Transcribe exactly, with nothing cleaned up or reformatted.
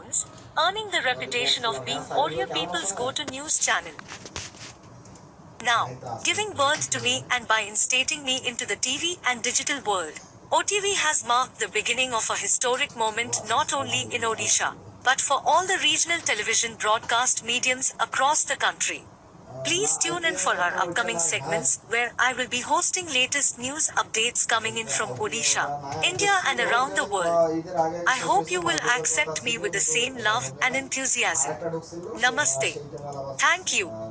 generations, earning the reputation of being Odia people's go-to news channel. Now, giving birth to me and by instating me into the T V and digital world, O T V has marked the beginning of a historic moment not only in Odisha, but for all the regional television broadcast mediums across the country. Please tune in for our upcoming segments where I will be hosting latest news updates coming in from Odisha, India and around the world. I hope you will accept me with the same love and enthusiasm. Namaste. Thank you.